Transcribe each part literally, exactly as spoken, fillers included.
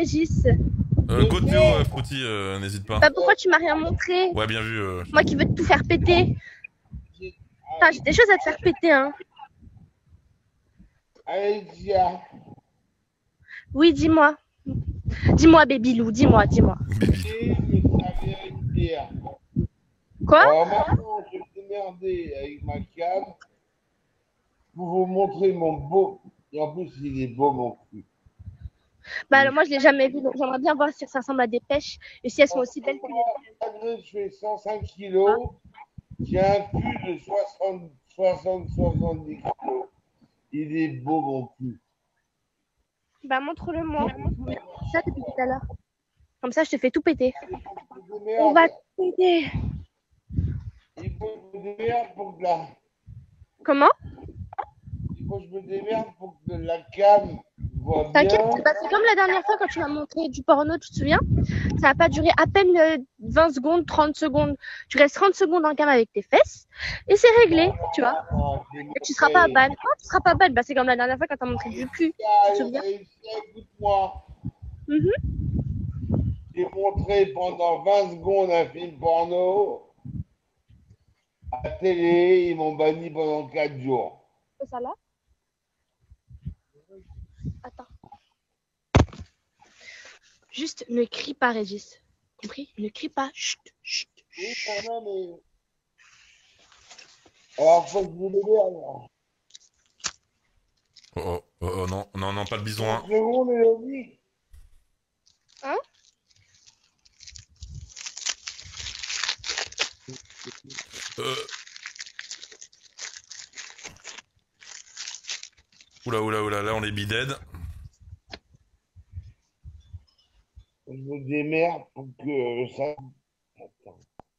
Régis. Euh, go Théo, euh, Fruity, euh, n'hésite pas. Bah pourquoi tu m'as rien montré? Ouais, bien vu. Euh... Moi qui veux tout faire péter. Enfin, j'ai des choses à te faire péter, hein. Alicia. Oui, dis-moi. Dis-moi, Babylou, dis-moi, dis-moi. Et la vérité. Quoi? Alors maintenant, je vais me démerder avec ma cam pour vous montrer mon beau. Et en plus, il est beau, mon cul. Bah alors, moi, je l'ai jamais vu, donc j'aimerais bien voir si ça ressemble à des pêches et si elles sont aussi belles que les Malgré que je fais cent cinq kilos, j'ai un cul de soixante, soixante, soixante-dix kilos. Il est beau, mon cul. Bah montre-le moi. Ça depuis tout à l'heure. Comme ça, je te fais tout péter. On va te péter. Il faut que je me démerde pour que la... Comment? Il faut que je me démerde pour que la cam voit bien. T'inquiète, c'est passé comme la dernière fois quand tu m'as montré du porno, tu te souviens? Ça n'a pas duré à peine euh, vingt secondes, trente secondes. Tu restes trente secondes en cam avec tes fesses et c'est réglé, tu vois. Et tu seras pas ban. Oh, tu seras pas ban. Bah c'est comme la dernière fois quand t'as montré du cul. Tu te souviens? Écoute-moi. Mm-hmm. J'ai montré pendant vingt secondes un film porno à la télé, ils m'ont banni pendant quatre jours. C'est ça là? Attends. Juste ne crie pas, Régis. Compris? Ne crie pas. Chut, chut. Oui, pardon, mais... Alors, faut que je vous libère. Oh, oh, oh, oh, non, non, non, pas le bison. Hein. Seconde, Mélodie. Hein? Euh... Oula, oula, oula, là on est bided. Je me démerde pour que ça... Attends.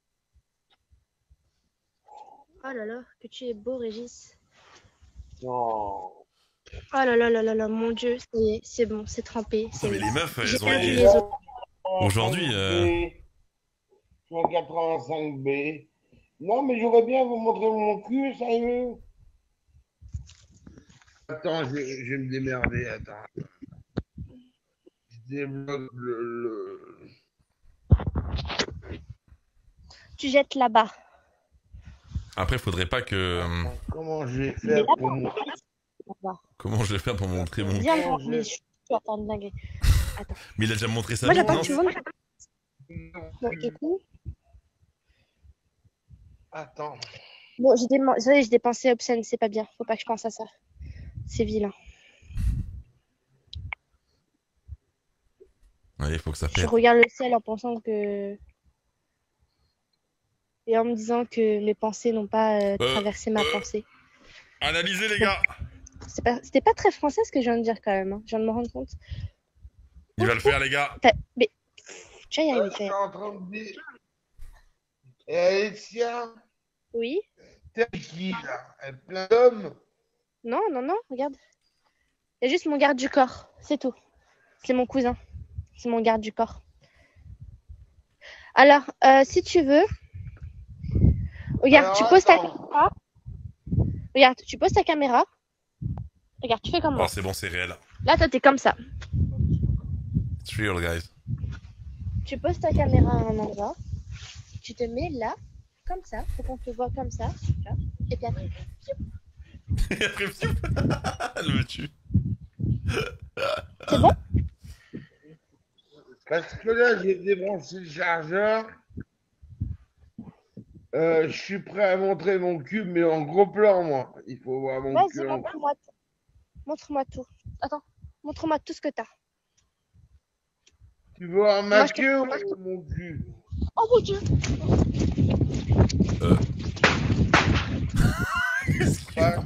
Oh là là, que tu es beau, Régis. Non. Oh là là là là là, mon Dieu, ça y est, c'est bon, c'est trempé. Non, mais les meufs, J'ai elles ont perdu les... les os. Aujourd'hui, euh... Je suis en quatre-vingt-cinq B. Non, mais j'aurais bien vous montrer mon cul, sérieux. Attends, je, je vais me démerder, attends. Je débloque le... le... Tu jettes là-bas. Après, faudrait pas que... Attends, comment je vais faire pour mon... Comment je vais faire pour montrer mon... Viens, moi, mais je suis en train de dinguer. Attends. Mais il a déjà montré ça. Moi, vite, j'attends non que tu montres. Bon, écoute. Attends. Bon, j'ai démen... j'ai dépensé obscène, c'est pas bien. Faut pas que je pense à ça. C'est vilain. Allez, faut que ça Je pète. regarde le ciel en pensant que... Et en me disant que mes pensées n'ont pas euh, Euh, traversé ma euh. pensée. Analysez, les gars. C'est pas... C'était pas très français ce que je viens de dire quand même. Hein. Je viens de me rendre compte. Il va le faire, les gars. T'as- Mais... Tu vas y arriver, Je tu vas y suis arriver. en train de dire... Et Alexia, Oui? t'es qui, là? Elle est plein d'hommes? Non, non, non, regarde. Il y a juste mon garde du corps, c'est tout. C'est mon cousin. C'est mon garde du corps. Alors, euh, si tu veux... Regarde, Alors, tu poses ta attends. caméra. Regarde, tu poses ta caméra. Regarde, tu fais comme Oh, moi. c'est bon, c'est réel. Là, toi, t'es comme ça. It's real, guys. Tu poses ta caméra à un endroit. Tu te mets là, comme ça. Faut qu'on te voit comme ça. Tu vois. Et puis après... Et après, elle me tue. C'est bon? Parce que là, j'ai débranché le chargeur. Euh, je suis prêt à montrer mon cube, mais en gros plan, moi. Il faut voir mon Vas-y, cul. en- montre-moi tout. Montre-moi tout. Attends, montre-moi tout ce que t'as. Tu veux voir ma Moi, je te- queue ou mon cul? Oh mon Dieu! Euh... Pas-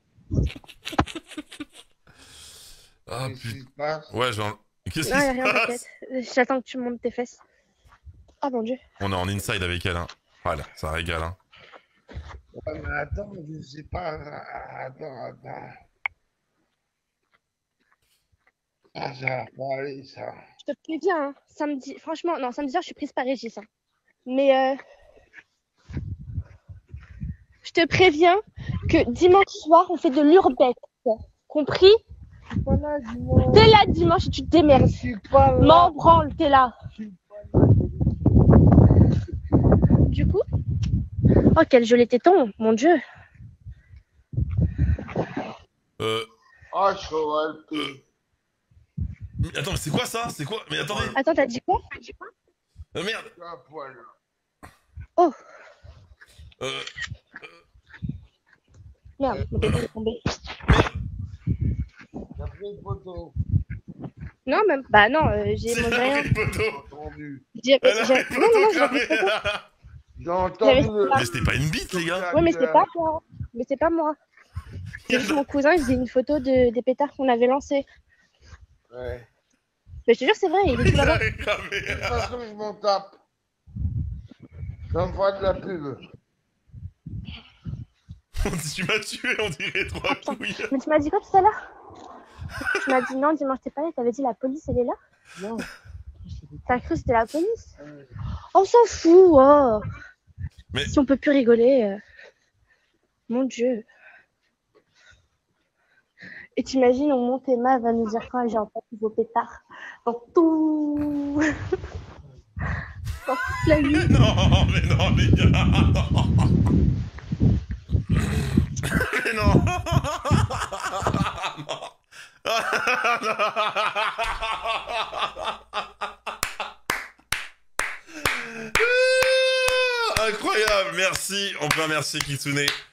Ah, Qu'est-ce qui putain. se passe? Ouais, genre... Qu'est-ce Non, qui y'a se rien, passe? t'inquiète. J'attends que tu montes tes fesses. Oh mon Dieu. On est en inside avec elle, hein. Voilà, ça régale, hein. Ouais, mais attends, je sais pas. Attends, attends. Ah, ça va pas aller, ça. Je te préviens, hein. Samedi, franchement, non, samedi soir, je suis prise par Régis. Hein. Mais euh, je te préviens que dimanche soir, on fait de l'urbex. Compris? Je suis pas là dimanche. T'es là dimanche et tu te démerdes. Je suis pas là. M'en branle, t'es là. Je suis pas là. Du coup, oh quel joli téton, mon dieu. Euh... Ah, je suis mal. Mais attends, mais c'est quoi ça? C'est quoi? Mais attendez. Attends, t'as dit quoi? T'as dit quoi? Euh, merde. Un poil. Oh, Euh... merde, mon téton est tombé. T'as pris une photo. Non, même. Bah non, euh, j'ai C'est mangé pas rien. pris une photo. J'ai entendu. J'ai- Elle a j'ai- une Non, non, non, photo j'ai pris une photo. cramée. J'ai entendu le. Mais c'était pas une bite, les gars. Ouais, mais c'est pas moi. Mais c'est pas moi. C'est juste mon cousin, il faisait une photo de, des pétards qu'on avait lancés. Ouais. Mais je te jure, c'est vrai, il est tout Il là-bas. a cramé. De toute façon, je m'en tape. Ça me fera de la pub. Tu m'as tué, on dirait trois Attends. couilles. Mais tu m'as dit quoi tout à l'heure? Tu m'as dit non, dimanche t'es pas là, t'avais dit la police, elle est là? Non. T'as cru que c'était la police? On s'en fout, oh. Mais- Si on peut plus rigoler. euh. Mon dieu. Et t'imagines, on monte Emma, elle va nous dire quoi? J'ai entendu vos pétards. Dans tout. Dans toute la nuit. Non, mais non, les gars. Non. Mais non. Incroyable, merci. On peut remercier Kitsune.